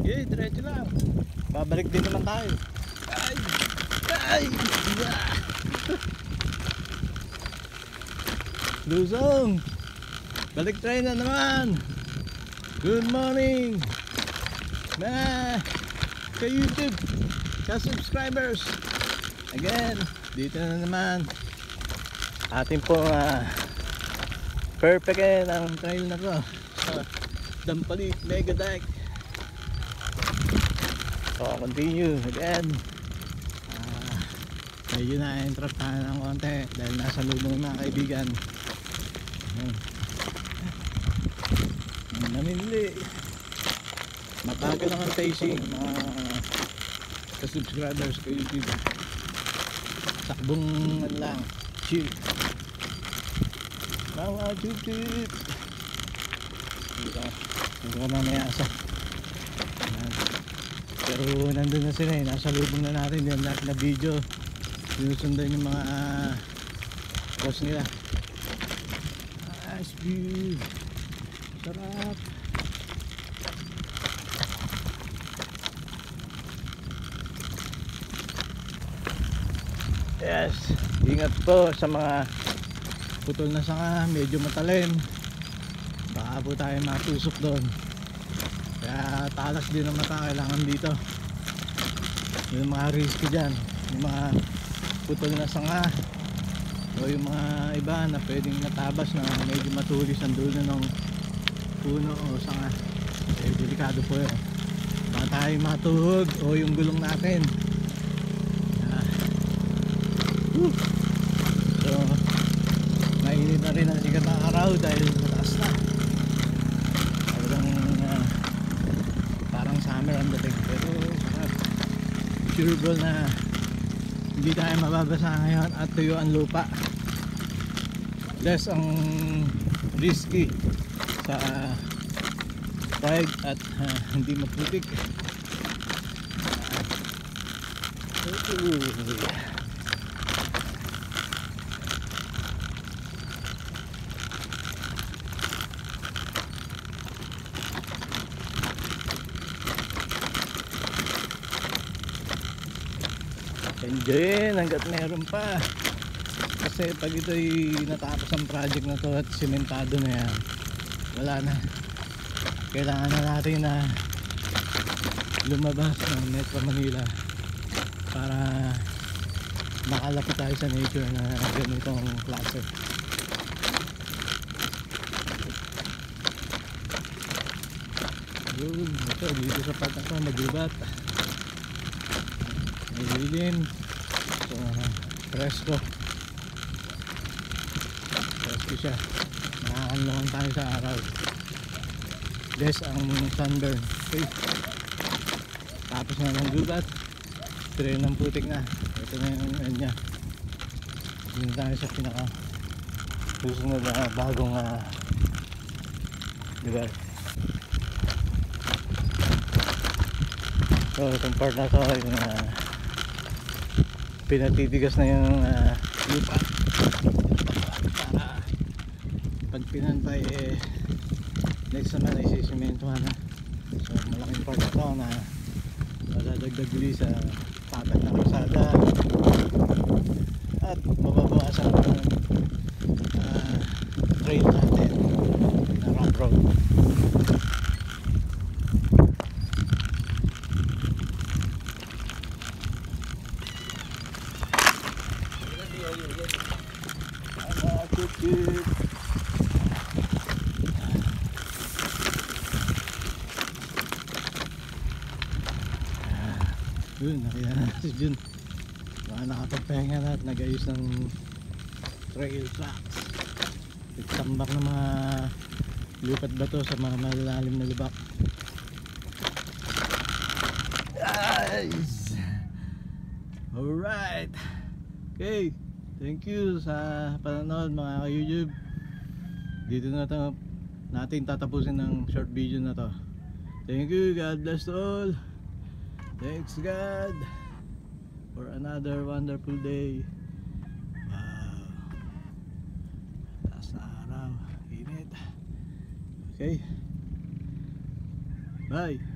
Okay, diretso lang. Babalik din naman tayo. Ay! Ay! Lusong! Balik tayo na naman! Good morning! Mga ka-YouTube, ka-subscribers! Again, dito na naman ating pong perfectin ang trail na to sa Dampalit, Megadike. So continue again. Medyo na-entrap tayo ng konti dahil nasa lubong mga kaibigan. Namimili. Matagal lang ang pacing mga ka-subscribers ko YouTube. Takbong lang chill mga YouTube. Hindi ko mamaya asa. Pero nandun na sila eh. Nasa lubong na natin yung lahat na video. Sinusundan yung mga post nila. Nice view. Sarap. Yes. Ingat po sa mga putol na sanga. Medyo matalim. Baka po tayo matusok doon. Kaya talas din ang mata kailangan dito. Yung mga risky dyan, yung mga putol na sanga o yung mga iba na pwedeng natabas na medyo matulis ang dulo ng puno o sanga, eh delikado po yun. Baka tayo matuhog o yung gulong natin. So mainit na rin ang sikat ng araw dahil mataas na. Parang summer ang dating, pero sure na hindi tayo mababasa ngayon at tuyo ang lupa. Less ang risky sa ride at hindi maputik. Enjoyin hanggat meron pa, kasi pag ito'y natapos ang project na to at simentado na yan, wala na. Kailangan na natin na lumabas ng Metro Manila para makalapit tayo sa nature na ganitong klase. Ito dito sa part na to magubat, malilim. So presko siya, nakakanlungan tayo sa araw. Less ang sunburn. Okay, tapos na ng gubat, tray ng putik na. Ito na yung end nya. Dito tayo sa pinaka susunod na bagong lugar. So itong part na to yung pinatitigas na yung lupa para pag pinantay next naman ay sisimentohan na. So malaking part na to na madadagdag ulit sa patag na kalsada at mababawasan ang trail natin na rock road. Yun, nakita na si Jun. Baka nakapagpahinga na at nag-ayos ng trail tracks. Nagtambak ng mga lupat bato sa mga malalalim na lubak. Guys! Alright! Okay, thank you sa panonood mga ka-YouTube. Dito na ito natin tatapusin ng short video na to. Thank you, God bless to all. Thanks God for another wonderful day. Wow, taas na araw, init. Okay, bye.